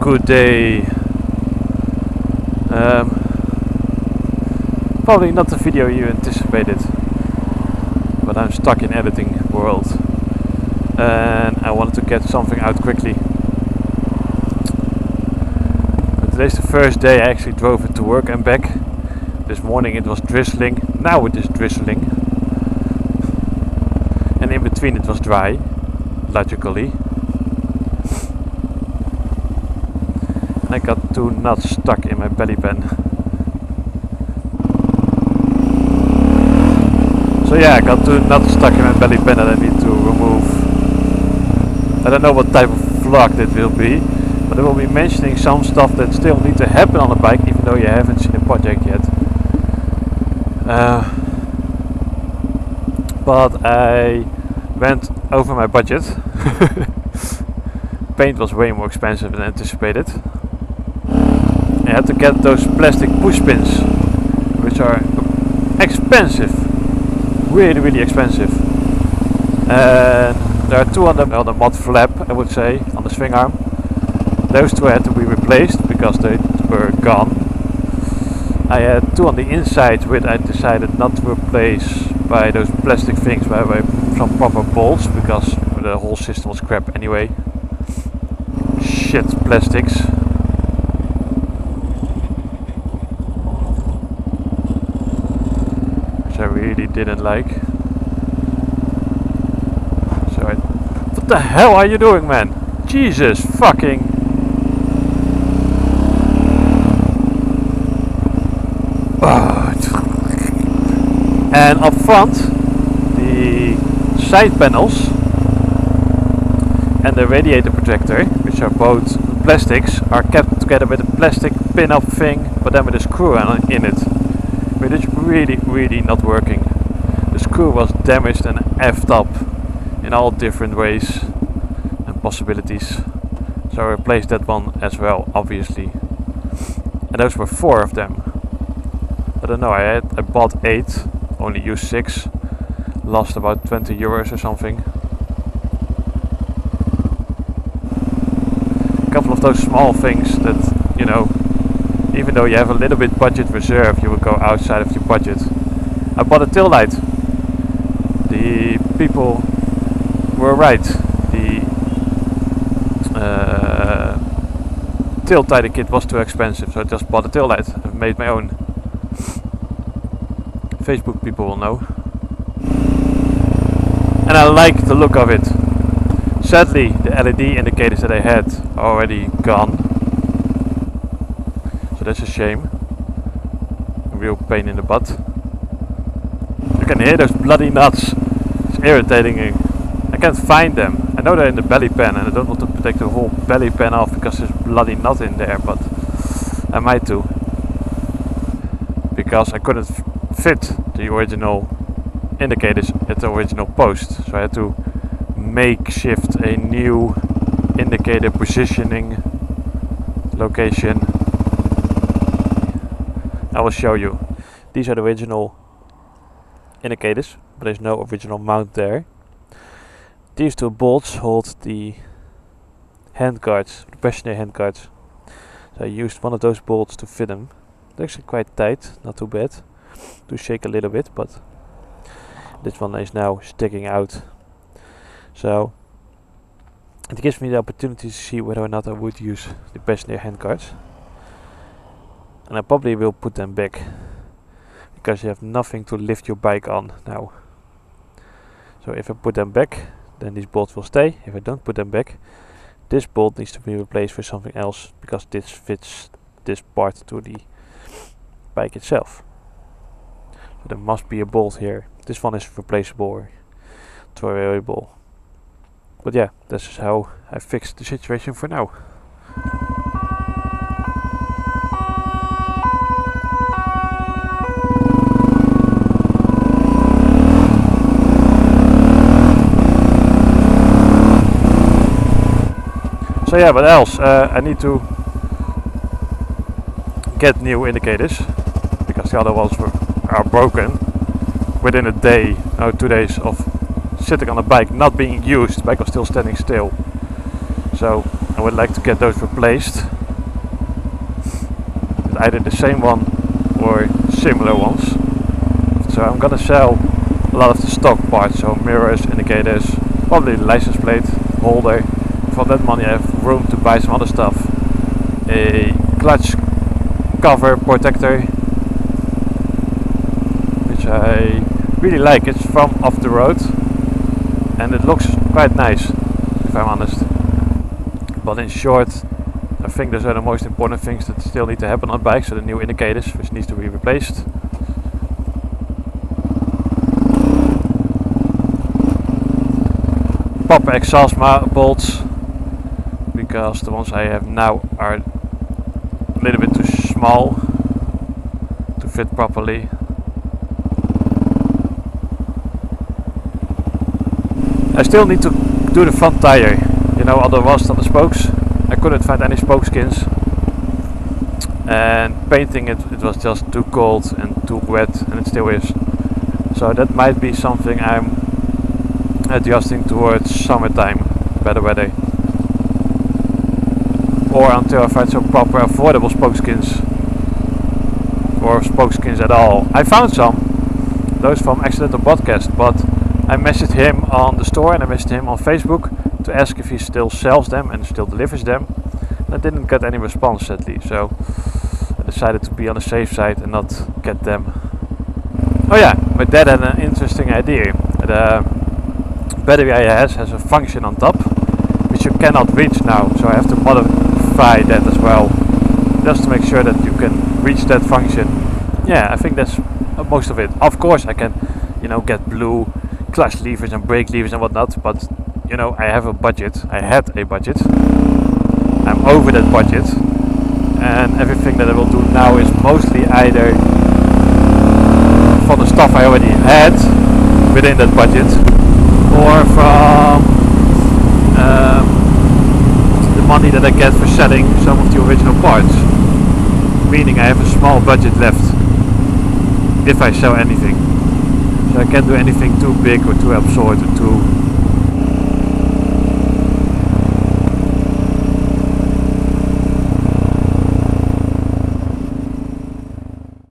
good day. Probably not the video you anticipated, but I'm stuck in editing world and I wanted to get something out quickly. But today's the first day I actually drove it to work and back. This morning it was drizzling, now it is drizzling, and in between it was dry, logically. I got 2 nuts stuck in my belly pen. So yeah, I got 2 nuts stuck in my belly pen that I need to remove. I don't know what type of vlog that will be, but I will be mentioning some stuff that still need to happen on the bike, even though you haven't seen the project yet. But I went over my budget. Paint was way more expensive than anticipated. I had to get those plastic push pins, which are expensive, really expensive. And there are 2 on the mod flap, I would say, on the swing arm. Those 2 had to be replaced because they were gone. I had 2 on the inside, which I decided not to replace by those plastic things, by some proper bolts, because the whole system was crap anyway. Shit plastics. I really didn't like. So what the hell are you doing, man? Jesus fucking. And up front, the side panels and the radiator protector, which are both plastics, are kept together with a plastic pin-up thing, but then with a screw in it. But it's really not working. The screw was damaged and effed up in all different ways and possibilities. So I replaced that one as well, obviously. And those were 4 of them. I don't know, I bought 8, only used 6. Lost about 20 euros or something. A couple of those small things that, you know, even though you have a little bit budget reserve, you will go outside of your budget. I bought a tail light. The people were right. The tail tidy kit was too expensive, so I just bought a tail light and made my own. Facebook people will know. And I like the look of it. Sadly, the LED indicators that I had are already gone. So that's a shame. A real pain in the butt. You can hear those bloody nuts. It's irritating me. I can't find them. I know they're in the belly pan and I don't want to take the whole belly pan off because there's bloody nut in there, but I might do. Because I couldn't fit the original indicators at the original post. So I had to makeshift a new indicator positioning location. I will show you. These are the original indicators, but there's no original mount there. These 2 bolts hold the handguards, the passenger handguards. So I used one of those bolts to fit them. They're actually quite tight, not too bad. To shake a little bit, but this one is now sticking out. So it gives me the opportunity to see whether or not I would use the passenger handguards. And I probably will put them back, because you have nothing to lift your bike on now. So if I put them back, then these bolts will stay. If I don't put them back, this bolt needs to be replaced for something else, because this fits this part to the bike itself. So there must be a bolt here. This one is replaceable or variable. But yeah, this is how I fixed the situation for now. So yeah, what else? I need to get new indicators because the other ones are broken within a day, 2 days of sitting on a bike not being used. The bike was still standing still, so I would like to get those replaced. either the same one or similar ones. So I'm gonna sell a lot of the stock parts, so mirrors, indicators, probably the license plate holder. For that money I have room to buy some other stuff. A clutch cover protector, which I really like. It's from off the road and it looks quite nice, if I'm honest. But in short, I think those are the most important things that still need to happen on bikes. So the new indicators, which needs to be replaced. Proper exhaust bolts, because the ones I have now are a little bit too small to fit properly. I still need to do the front tire, you know, all the rust on the spokes. I couldn't find any spoke skins, and painting it was just too cold and too wet, and it still is. So that might be something I'm adjusting towards summertime, better weather, or until I find some proper affordable spoke skins, or spoke skins at all. I found some, those from Accidental Podcast, but I messaged him on the store and I messaged him on Facebook to ask if he still sells them and still delivers them. I didn't get any response, sadly, so I decided to be on the safe side and not get them. Oh yeah, my dad had an interesting idea. The battery I has a function on top which you cannot reach now, so I have to modify that as well, just to make sure that you can reach that function. Yeah, I think that's most of it. Of course I can, you know, get blue clutch levers and brake levers and whatnot, but you know, I have a budget. I had a budget. I'm over that budget, and everything that I will do now is mostly either for the stuff I already had within that budget, or from the money that I get for selling some of the original parts. Meaning I have a small budget left if I sell anything. So I can't do anything too big or too absurd or too